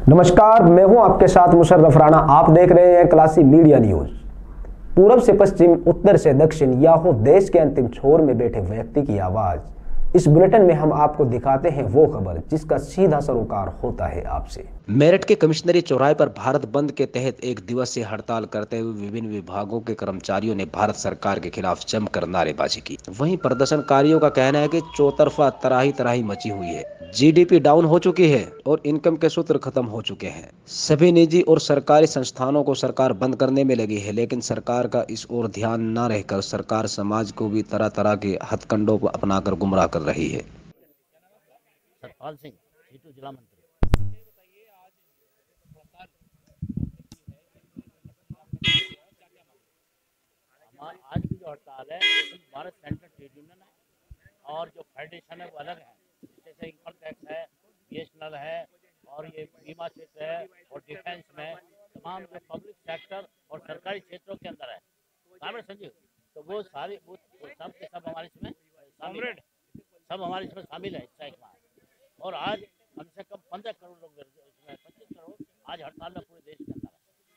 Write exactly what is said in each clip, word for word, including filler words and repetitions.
नमस्कार, मैं हूं आपके साथ मुशर्रफ राणा। आप देख रहे हैं क्लासी मीडिया न्यूज। पूरब से पश्चिम, उत्तर से दक्षिण, या हो देश के अंतिम छोर में बैठे व्यक्ति की आवाज। इस बुलेटिन में हम आपको दिखाते हैं वो खबर जिसका सीधा सरोकार होता है आपसे। मेरठ के कमिश्नरी चौराहे पर भारत बंद के तहत एक दिवसीय हड़ताल करते हुए विभिन्न विभागों के कर्मचारियों ने भारत सरकार के खिलाफ जमकर नारेबाजी की। वहीं प्रदर्शनकारियों का कहना है कि चौतरफा तराही तराही मची हुई है, जीडीपी डाउन हो चुकी है और इनकम के सूत्र खत्म हो चुके हैं। सभी निजी और सरकारी संस्थानों को सरकार बंद करने में लगी है, लेकिन सरकार का इस ओर ध्यान न रहकर सरकार समाज को भी तरह तरह के हथकंडों को अपनाकर गुमराह कर रही है। सतपाल सिंह, जीतू जिला मंत्री। आज की जो हड़ताल है भारत सेंट्रल ट्रेड यूनियन है और जो फेडरेशन है वो अलग है, जैसे इनकम टैक्स है, बीएसएनएल है और ये बीमा क्षेत्र है और डिफेंस में तमाम जो पब्लिक सेक्टर और सरकारी क्षेत्रों के अंदर है कामरेड संजीव, तो वो सारे वो सब के सब हमारे इसमें शामिल सब हमारे इसमें शामिल है स्ट्राइक में। और आज कम से कम पंद्रह करोड़ लोग इसमें पच्चीस करोड़ आज हड़ताल में पूरे देश के अंदर है।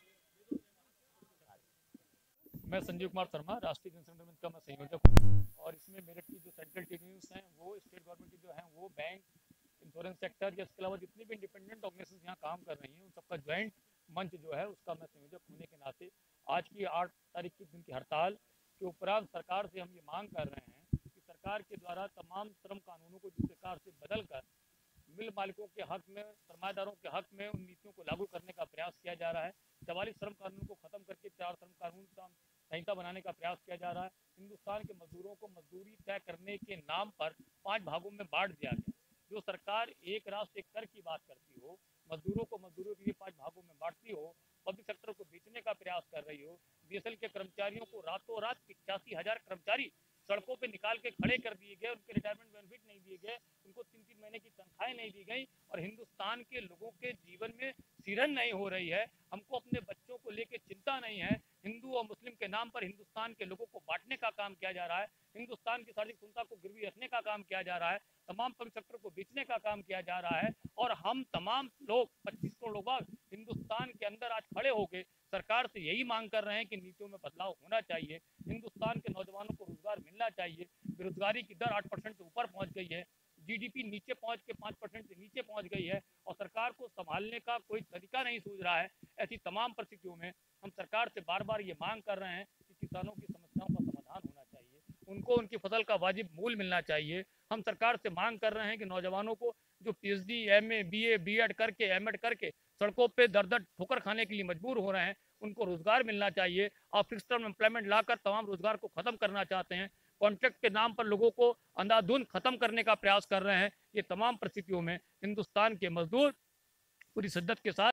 मैं संजीव कुमार शर्मा, राष्ट्रीय जनसंघ का मैं संयोजक हूँ और इसमें मेरठ की जो सेंट्रल ट्रेड यूनियंस हैं वो स्टेट गवर्नमेंट की जो हैं वो बैंक, इंश्योरेंस सेक्टर या इसके अलावा जितनी भी इंडिपेंडेंट ऑर्गेनाइजेशन यहाँ काम कर रही हैं उन सबका ज्वाइंट मंच जो है उसका मैं संयोजक होने के नाते आज की आठ तारीख के दिन की हड़ताल के उपरांत सरकार से हम ये मांग कर रहे हैं कि सरकार के द्वारा तमाम श्रम कानूनों को जिस प्रकार से बदल कर मिल मालिकों के हक में, सरमादारों के हक में उन नीतियों को लागू करने का प्रयास किया जा रहा है। चवालीस श्रम कानून को खत्म करके चार श्रम कानून संहिता बनाने का प्रयास किया जा रहा है। हिंदुस्तान के मजदूरों को मजदूरी तय करने के नाम पर पांच भागों में बांट दिया गया। जो सरकार एक राष्ट्र एक कर की बात करती हो, मजदूरों को मजदूरों के लिए पांच भागों में बांटती हो, पब्लिक सेक्टर को बेचने का प्रयास कर रही हो, बीएसएल के कर्मचारियों को रातों रात इक्यासी हजार कर्मचारी सड़कों पे निकाल के खड़े कर दिए गए, उनके रिटायरमेंट बेनिफिट नहीं दिए गए, उनको तीन तीन महीने की तनख्वाहें नहीं दी गई और हिंदुस्तान के लोगों के जीवन में सिरन नहीं हो रही है। हमको अपने बच्चों को लेकर चिंता नहीं है। हिंदू और मुस्लिम के नाम पर हिंदुस्तान के लोगों को बांटने का काम किया जा रहा है, हिंदुस्तान की सार्वजनिक सुंदरता को गिरवी रखने का काम किया जा रहा है, तमाम पब्लिक सेक्टर को बेचने का काम किया जा रहा है। और हम तमाम लोग पच्चीस करोड़ लोग हिंदुस्तान के अंदर आज खड़े होकर सरकार से यही मांग कर रहे हैं कि नीतियों में बदलाव होना चाहिए, हिंदुस्तान के नौजवानों को रोजगार मिलना चाहिए। बेरोजगारी की दर आठ परसेंट से ऊपर पहुंच गई है, जीडीपी नीचे पहुंच के पाँच परसेंट से नीचे पहुंच गई है और सरकार को संभालने का कोई तरीका नहीं सूझ रहा है। ऐसी तमाम परिस्थितियों में हम सरकार से बार बार ये मांग कर रहे हैं कि किसानों की समस्याओं का समाधान होना चाहिए, उनको उनकी फसल का वाजिब मूल्य मिलना चाहिए। हम सरकार से मांग कर रहे हैं कि नौजवानों को जो पीएचडी, एमए, बीए, बीएड करके, एमएड करके सड़कों पे दर दर ठोकर खाने के लिए मजबूर हो रहे हैं, उनको रोजगार मिलना चाहिए। आप फिक्स टर्म एम्प्लॉयमेंट लाकर तमाम रोजगार को खत्म करना चाहते हैं, कॉन्ट्रैक्ट के नाम पर लोगों को अंधाधुंध खत्म करने का प्रयास कर रहे हैं। ये तमाम परिस्थितियों में हिंदुस्तान के मजदूर पूरी शिद्दत के साथ